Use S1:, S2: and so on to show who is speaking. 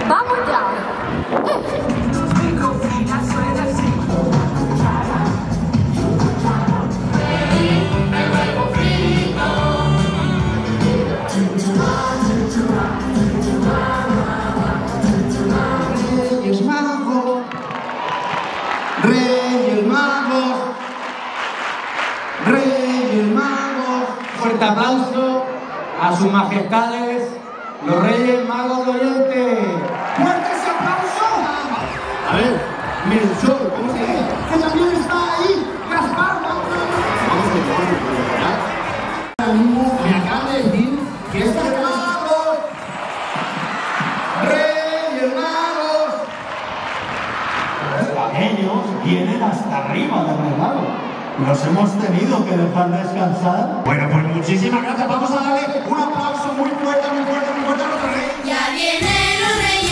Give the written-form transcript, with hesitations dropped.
S1: ¡Vamos ya!
S2: Reyes Magos, fuerte aplauso a sus majestades, los Reyes Magos de Oriente. ¡Fuerte ese aplauso! A ver, miren, ¿cómo se llama? Que también está ahí, Gaspar. Ahora mismo me acaba de decir que estos magos, Reyes Magos, los pequeños vienen hasta arriba de regalo. Nos hemos tenido que dejar descansar. Bueno, pues muchísimas gracias. Vamos a darle un aplauso muy fuerte a nuestro rey.
S3: Ya vienen los reyes.